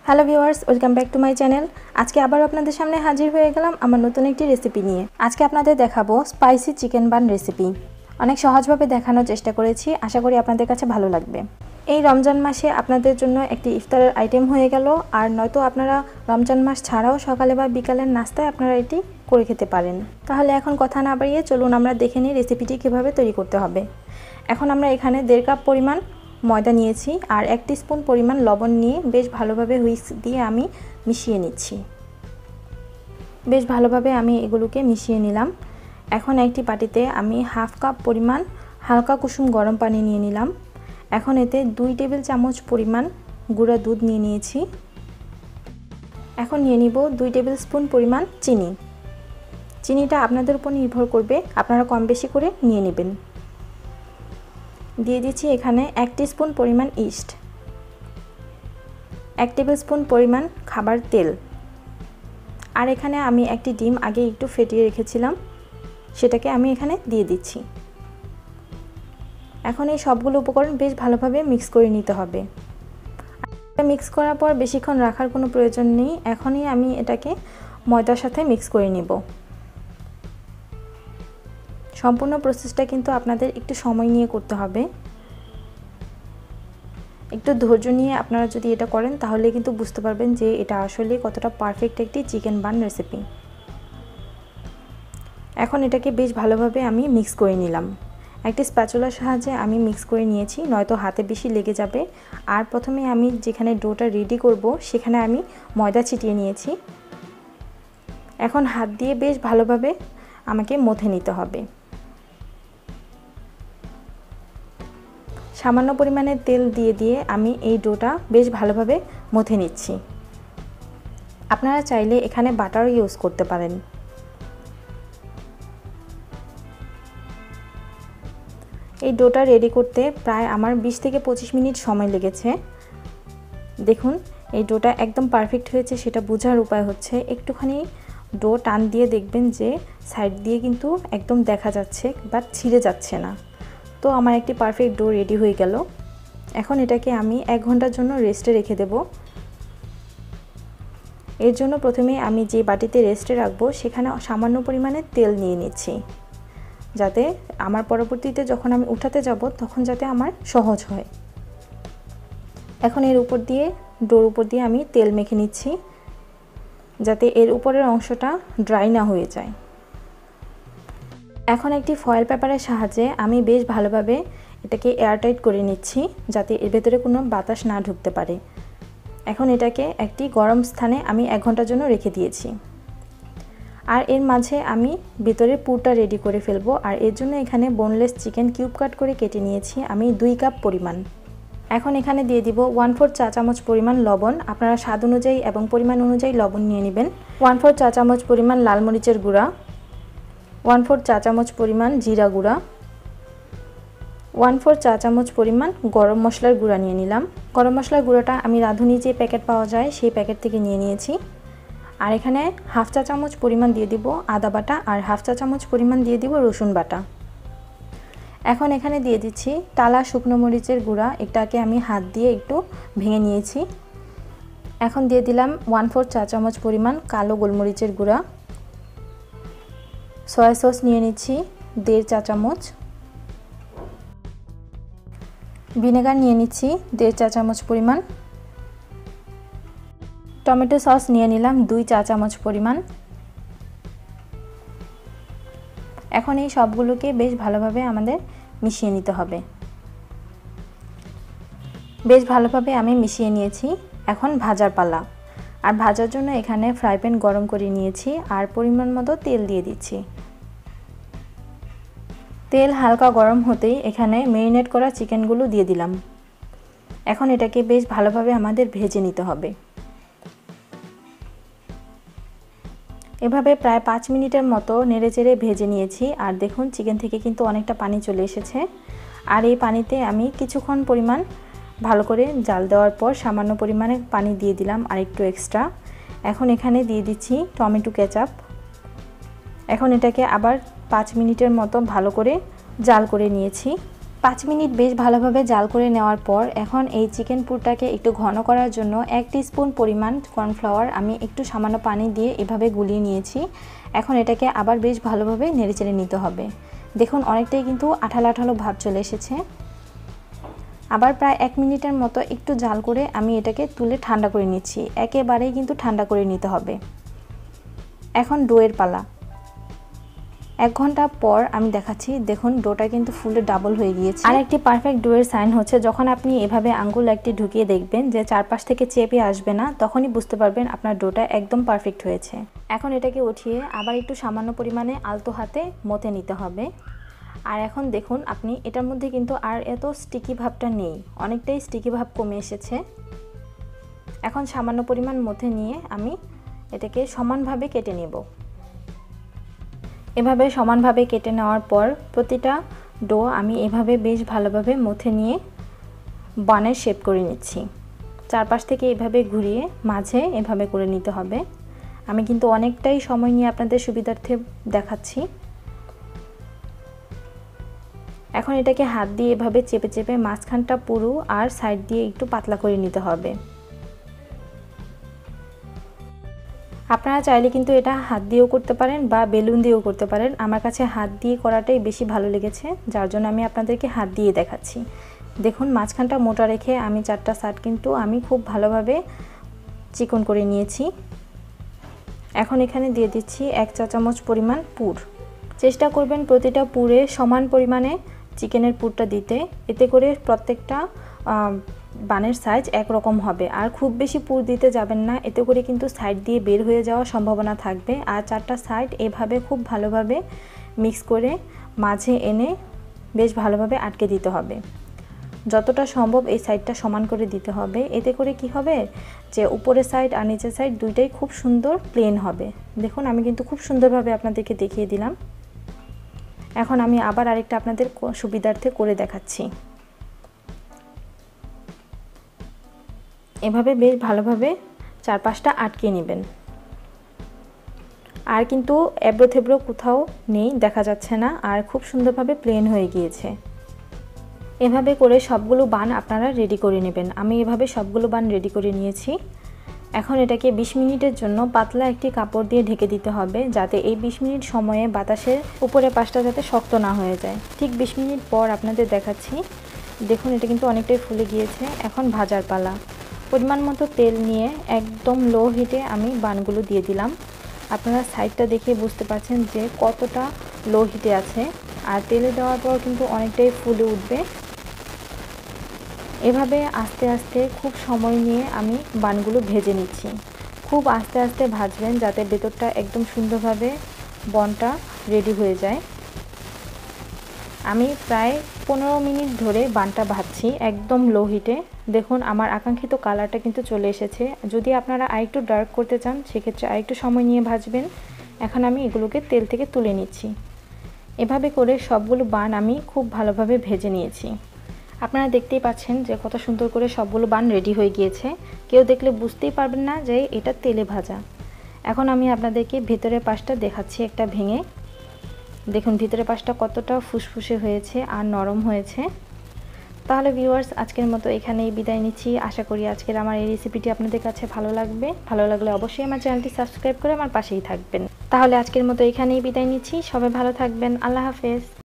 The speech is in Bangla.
Hello viewers, welcome back to my channel. আজকে আবার আপনাদের সামনে হাজির হয়ে গেলাম আমার নতুন একটি রেসিপি নিয়ে। আজকে আপনাদের দেখাবো স্পাইসি চিকেন বান রেসিপি। অনেক সহজভাবে দেখানোর চেষ্টা করেছি, আশা করি আপনাদের কাছে ভালো লাগবে। এই রমজান মাসে আপনাদের জন্য একটি ইফতারের আইটেম হয়ে গেল, আর নয়তো আপনারা রমজান মাস ছাড়াও সকালে বা বিকালের নাস্তায় আপনারা এটি করে খেতে পারেন। তাহলে এখন কথা না বাড়িয়ে চলুন আমরা দেখে নিই রেসিপিটি কীভাবে তৈরি করতে হবে। এখন আমরা এখানে 1.5 কাপ পরিমাণ ময়দা নিয়েছি আর 1 টিস্পুন পরিমাণ লবণ নিয়ে বেশ ভালোভাবে হুইস্ক দিয়ে আমি মিশিয়ে নিচ্ছি। বেশ ভালোভাবে আমি এগুলোকে মিশিয়ে নিলাম। এখন একটি বাটিতে আমি 1/2 কাপ পরিমাণ হালকা কুসুম গরম পানি নিয়ে নিলাম। এখন এতে 2 টেবিল চামচ পরিমাণ গুঁড়া দুধ নিয়ে নিয়েছি। এখন নিয়ে নিব 2 টেবিল স্পুন পরিমাণ চিনি। চিনিটা আপনাদের উপর নির্ভর করবে, আপনারা কম বেশি করে নিয়ে নেবেন। দিয়ে দিচ্ছি এখানে 1 টিস্পুন পরিমাণ ইস্ট, 1 টেবিল স্পুন পরিমাণ খাবার তেল, আর এখানে আমি একটি ডিম আগে একটু ফেটিয়ে রেখেছিলাম, সেটাকে আমি এখানে দিয়ে দিচ্ছি। এখন এই সবগুলো উপকরণ বেশ ভালোভাবে মিক্স করে নিতে হবে। মিক্স করার পর বেশিক্ষণ রাখার কোনো প্রয়োজন নেই, এখনই আমি এটাকে ময়দার সাথে মিক্স করে নিব। সম্পূর্ণ প্রসেসটা কিন্তু আপনাদের একটু সময় নিয়ে করতে হবে। একটু ধৈর্য নিয়ে আপনারা যদি এটা করেন তাহলে কিন্তু বুঝতে পারবেন যে এটা আসলে কতটা পারফেক্ট একটি চিকেন বান রেসিপি। এখন এটাকে বেশ ভালোভাবে আমি মিক্স করে নিলাম। একটি স্প্যাচুলার সাহায্যে আমি মিক্স করে নিয়েছি, নয়তো হাতে বেশি লেগে যাবে। আর প্রথমে আমি যেখানে ডোটা রেডি করব সেখানে আমি ময়দা ছিটিয়ে নিয়েছি। এখন হাত দিয়ে বেশ ভালোভাবে আমাকে মথে নিতে হবে। সামান্য পরিমাণে তেল দিয়ে আমি এই ডোটা বেশ ভালোভাবে মথে নিচ্ছি। আপনারা চাইলে এখানে বাটারও ইউজ করতে পারেন। এই ডোটা রেডি করতে প্রায় আমার 20 থেকে 25 মিনিট সময় লেগেছে। দেখুন এই ডোটা একদম পারফেক্ট হয়েছে, সেটা বোঝার উপায় হচ্ছে একটুখানি ডো টান দিয়ে দেখবেন যে সাইড দিয়ে কিন্তু একদম দেখা যাচ্ছে বাট ছিঁড়ে যাচ্ছে না। তো আমার একটি পারফেক্ট ডো রেডি হয়ে গেল। এখন এটাকে আমি 1 ঘন্টার জন্য রেস্টে রেখে দেব। এর জন্য প্রথমে আমি যে বাটিতে রেস্টে রাখবো সেখানে সামান্য পরিমাণে তেল নিয়ে নিচ্ছি, যাতে আমার পরবর্তীতে যখন আমি উঠাতে যাব তখন যাতে আমার সহজ হয়। এখন এর উপর দিয়ে ডোর উপর দিয়ে আমি তেল মেখে নিচ্ছি, যাতে এর উপরের অংশটা ড্রাই না হয়ে যায়। এখন একটি ফয়েল পেপারের সাহায্যে আমি বেশ ভালোভাবে এটাকে এয়ারটাইট করে নিচ্ছি, যাতে এর ভেতরে কোনো বাতাস না ঢুকতে পারে। এখন এটাকে একটি গরম স্থানে আমি 1 ঘন্টার জন্য রেখে দিয়েছি। আর এর মাঝে আমি ভেতরের পুরটা রেডি করে ফেলবো। আর এর জন্য এখানে বোনলেস চিকেন কিউব কাট করে কেটে নিয়েছি আমি 2 কাপ পরিমাণ। এখন এখানে দিয়ে দিব 1/4 চা চামচ পরিমাণ লবণ। আপনারা স্বাদ অনুযায়ী এবং পরিমাণ অনুযায়ী লবণ নিয়ে নেবেন। 1/4 চা চামচ পরিমাণ লাল মরিচের গুঁড়া, 1/4 চা চামচ পরিমাণ জিরা গুঁড়া, 1/4 চা চামচ পরিমাণ গরম মশলার গুঁড়া নিয়ে নিলাম। গরম মশলার গুঁড়োটা আমি রাঁধুনি যে প্যাকেট পাওয়া যায় সেই প্যাকেট থেকে নিয়ে নিয়েছি। আর এখানে 1/2 চা চামচ পরিমাণ দিয়ে দিব আদা বাটা, আর 1/2 চা চামচ পরিমাণ দিয়ে দিব রসুন বাটা। এখন এখানে দিয়ে দিচ্ছি টালা শুকনো মরিচের গুঁড়া, এটাকে আমি হাত দিয়ে একটু ভেঙে নিয়েছি। এখন দিয়ে দিলাম 1/4 চা চামচ পরিমাণ কালো গোলমরিচের গুঁড়া। সয়া সস নিয়ে নিচ্ছি 1.5 চা চামচ। ভিনেগার নিয়ে নিচ্ছি 1.5 চা চামচ পরিমাণ। টমেটো সস নিয়ে নিলাম 2 চা চামচ পরিমাণ। এখন এই সবগুলোকে বেশ ভালোভাবে আমাদের মিশিয়ে নিতে হবে। বেশ ভালোভাবে আমি মিশিয়ে নিয়েছি। এখন ভাজার পালা। আর ভাজার জন্য এখানে ফ্রাই প্যান গরম করে নিয়েছি আর পরিমাণ মতো তেল দিয়ে দিচ্ছি। তেল হালকা গরম হতেই এখানে ম্যারিনেট করা চিকেনগুলো দিয়ে দিলাম। এখন এটাকে বেশ ভালোভাবে আমাদের ভেজে নিতে হবে। এভাবে প্রায় 5 মিনিটের মতো নেড়েচেড়ে ভেজে নিয়েছি। আর দেখুন চিকেন থেকে কিন্তু অনেকটা পানি চলে এসেছে। আর এই পানিতে আমি কিছুক্ষণ পরিমাণ ভালো করে জাল দেওয়ার পর সামান্য পরিমাণে পানি দিয়ে দিলাম আর একটু এক্সট্রা। এখন এখানে দিয়ে দিচ্ছি টমেটো কেচাপ। এখন এটাকে আবার 5 মিনিটের মতো ভালো করে জাল করে নিয়েছি। 5 মিনিট বেশ ভালোভাবে জাল করে নেওয়ার পর এখন এই চিকেন পুরটাকে একটু ঘন করার জন্য 1 টিস্পুন পরিমাণ কর্নফ্লাওয়ার আমি একটু সামান্য পানি দিয়ে এভাবে গুলিয়ে নিয়েছি। এখন এটাকে আবার বেশ ভালোভাবে নেড়েচেড়ে নিতে হবে। দেখুন অনেকটাই কিন্তু আঠালো আঠালো ভাব চলে এসেছে। আবার প্রায় 1 মিনিটের মতো একটু জাল করে আমি এটাকে তুলে ঠান্ডা করে নিচ্ছি। একেবারেই কিন্তু ঠান্ডা করে নিতে হবে। এখন ডোয়ের পালা। 1 ঘন্টা পর আমি দেখাচ্ছি, দেখুন ডোটা কিন্তু ফুলে ডাবল হয়ে গিয়েছে। আর একটি পারফেক্ট ডোয়ের সাইন হচ্ছে যখন আপনি এভাবে আঙ্গুল একটি ঢুকিয়ে দেখবেন যে চারপাশ থেকে চেপে আসবে না, তখনই বুঝতে পারবেন আপনার ডোটা একদম পারফেক্ট হয়েছে। এখন এটাকে উঠিয়ে আবার একটু সামান্য পরিমাণে আলতো হাতে মথে নিতে হবে। আর এখন দেখুন আপনি এটার মধ্যে কিন্তু আর এত স্টিকি ভাবটা নেই, অনেকটাই স্টিকি ভাব কমে এসেছে। এখন সামান্য পরিমাণ মথে নিয়ে আমি এটাকে সমানভাবে কেটে নেব। এভাবে সমানভাবে কেটে নেওয়ার পর প্রতিটা ডো আমি এভাবে বেশ ভালোভাবে মথে নিয়ে বানের শেপ করে নিচ্ছি। চারপাশ থেকে এভাবে ঘুরিয়ে মাঝে এভাবে করে নিতে হবে। আমি কিন্তু অনেকটাই সময় নিয়ে আপনাদের সুবিধার্থে দেখাচ্ছি। এখন এটাকে হাত দিয়ে এভাবে চেপে চেপে মাঝখানটা পুরো আর সাইড দিয়ে একটু পাতলা করে নিতে হবে। আপনারা চাইলে কিন্তু এটা হাত দিয়েও করতে পারেন বা বেলুন দিয়েও করতে পারেন। আমার কাছে হাত দিয়ে করাটাই বেশি ভালো লেগেছে, যার জন্য আমি আপনাদেরকে হাত দিয়ে দেখাচ্ছি। দেখুন মাঝখানটা মোটা রেখে আমি 4টা সাইড কিন্তু আমি খুব ভালোভাবে চিকন করে নিয়েছি। এখন এখানে দিয়ে দিচ্ছি 1 চা চামচ পরিমাণ পুর। চেষ্টা করবেন প্রতিটা পুরে সমান পরিমাণে চিকেনের পুরটা দিতে, এতে করে প্রত্যেকটা বানের সাইজ একরকম হবে। আর খুব বেশি পুর দিতে যাবেন না, এতে করে কিন্তু সাইড দিয়ে বের হয়ে যাওয়ার সম্ভাবনা থাকবে। আর 4টা সাইড এভাবে খুব ভালোভাবে মিক্স করে মাঝে এনে বেশ ভালোভাবে আটকে দিতে হবে। যতটা সম্ভব এই সাইডটা সমান করে দিতে হবে। এতে করে কি হবে যে উপরের সাইড আর নিচের সাইড দুইটাই খুব সুন্দর প্লেন হবে। দেখুন আমি কিন্তু খুব সুন্দরভাবে আপনাদেরকে দেখিয়ে দিলাম। এখন আমি আবার আরেকটা আপনাদের সুবিধার্থে করে দেখাচ্ছি। এভাবে বেশ ভালোভাবে চারপাশটা আটকে নেবেন। আর কিন্তু এবড়ো থেবড়ো কোথাও নেই, দেখা যাচ্ছে না, আর খুব সুন্দরভাবে প্লেন হয়ে গিয়েছে। এভাবে করে সবগুলো বান আপনারা রেডি করে নেবেন। আমি এভাবে সবগুলো বান রেডি করে নিয়েছি। এখন এটাকে 20 মিনিটের জন্য পাতলা একটি কাপড় দিয়ে ঢেকে দিতে হবে, যাতে এই 20 মিনিট সময়ে বাতাসের উপরের পাশটা যাতে শক্ত না হয়ে যায়। ঠিক 20 মিনিট পর আপনাদের দেখাচ্ছি। দেখুন এটা কিন্তু অনেকটাই ফুলে গিয়েছে। এখন ভাজার পালা। পরিমাণ মতো তেল নিয়ে একদম লো হিটে আমি বানগুলো দিয়ে দিলাম। আপনারা সাইডটা দেখে বুঝতে পারছেন যে কতটা লো হিটে আছে। আর তেলে দেওয়ার পর কিন্তু অনেকটাই ফুলে উঠবে। এভাবে আস্তে আস্তে খুব সময় নিয়ে আমি বানগুলো ভেজে নিচ্ছি। খুব আস্তে আস্তে ভাজবেন যাতে ভেতরটা একদম সুন্দরভাবে বনটা রেডি হয়ে যায়। আমি প্রায় 15 মিনিট ধরে বানটা ভাজছি একদম লো হিটে। দেখুন আমার আকাঙ্ক্ষিত কালারটা কিন্তু চলে এসেছে। যদি আপনারা আরেকটু ডার্ক করতে চান সেক্ষেত্রে আরেকটু সময় নিয়ে ভাজবেন। এখন আমি এগুলোকে তেল থেকে তুলে নিচ্ছি। এভাবে করে সবগুলো বান আমি খুব ভালোভাবে ভেজে নিয়েছি। আপনারা দেখতেই পাচ্ছেন যে কত সুন্দর করে সবগুলো বান রেডি হয়ে গিয়েছে। কেউ দেখলে বুঝতেই পারবেন না যে এটা তেলে ভাজা। এখন আমি আপনাদেরকে ভিতরের পাশটা দেখাচ্ছি একটা ভেঙে। দেখুন ভিতরের পাশটা কতটা ফুসফুসে হয়েছে আর নরম হয়েছে। তাহলে ভিউয়ার্স আজকের মতো এখানেই বিদায় নিচ্ছি। আশা করি আজকের আমার এই রেসিপিটি আপনাদের কাছে ভালো লাগবে। ভালো লাগলে অবশ্যই আমার চ্যানেলটি সাবস্ক্রাইব করে আমার পাশেই থাকবেন। তাহলে আজকের মতো এখানেই বিদায় নিচ্ছি। সবাই ভালো থাকবেন। আল্লাহ হাফেজ।